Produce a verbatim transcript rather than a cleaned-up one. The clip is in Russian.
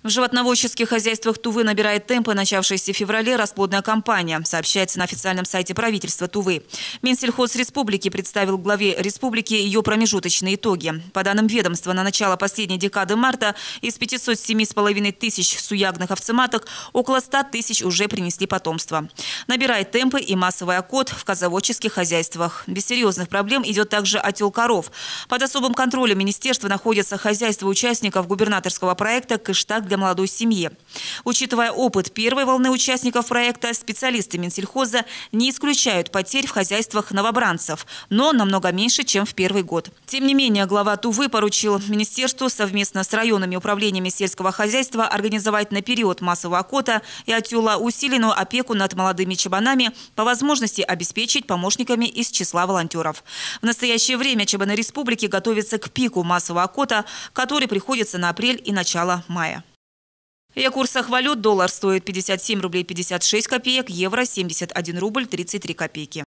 В животноводческих хозяйствах Тувы набирает темпы начавшаяся в феврале расплодная кампания, сообщается на официальном сайте правительства Тувы. Минсельхоз республики представил главе республики ее промежуточные итоги. По данным ведомства, на начало последней декады марта из пятисот семи с половиной тысяч суягных овцематок около ста тысяч уже принесли потомство. Набирает темпы и массовый окот в козоводческих хозяйствах. Без серьезных проблем идет также отел коров. Под особым контролем министерства находятся хозяйства участников губернаторского проекта «Кыштак для молодой семьи». Учитывая опыт первой волны участников проекта, специалисты Минсельхоза не исключают потерь в хозяйствах новобранцев, но намного меньше, чем в первый год. Тем не менее, глава Тувы поручил министерству совместно с районными управлениями сельского хозяйства организовать на период массового окота и отела усиленную опеку над молодыми чабанами, по возможности обеспечить помощниками из числа волонтеров. В настоящее время чабаны республики готовятся к пику массового окота, который приходится на апрель и начало мая. И о курсах валют: доллар стоит пятьдесят семь рублей пятьдесят шесть копеек, евро семьдесят один рубль тридцать три копейки.